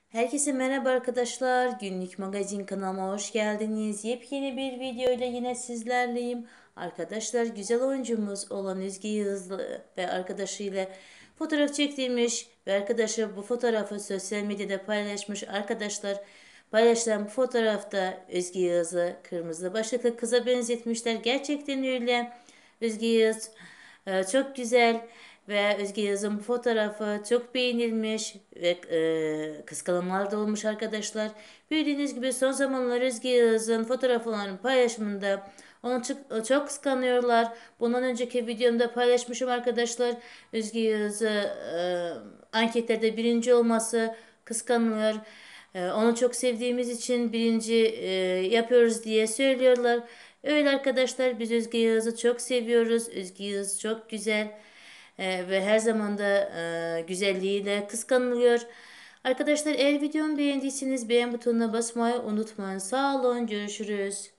Herkese merhaba arkadaşlar. Günlük magazin kanalıma hoş geldiniz. Yepyeni bir video ile yine sizlerleyim. Arkadaşlar güzel oyuncumuz olan Özge Yağızlı ve arkadaşıyla fotoğraf çektirmiş ve arkadaşı bu fotoğrafı sosyal medyada paylaşmış. Arkadaşlar paylaşılan bu fotoğrafta Özge Yağız'ı kırmızı başlıklı kıza benzetmişler. Gerçekten öyle. Özge Yağız çok güzel ve Özge Yaz'ın bu fotoğrafı çok beğenilmiş ve kıskananlar da olmuş arkadaşlar. Bildiğiniz gibi son zamanlar Özge Yaz'ın fotoğraflarının paylaşımında onu çok kıskanıyorlar. Bundan önceki videomda paylaşmışım arkadaşlar. Özge Yaz'ı anketlerde birinci olması kıskanılıyor. Onu çok sevdiğimiz için birinci yapıyoruz diye söylüyorlar. Öyle arkadaşlar, biz Özge Yağız'ı çok seviyoruz. Özge Yağız çok güzel ve her zaman da güzelliğiyle kıskanılıyor. Arkadaşlar eğer videomu beğendiyseniz beğen butonuna basmayı unutmayın. Sağ olun, görüşürüz.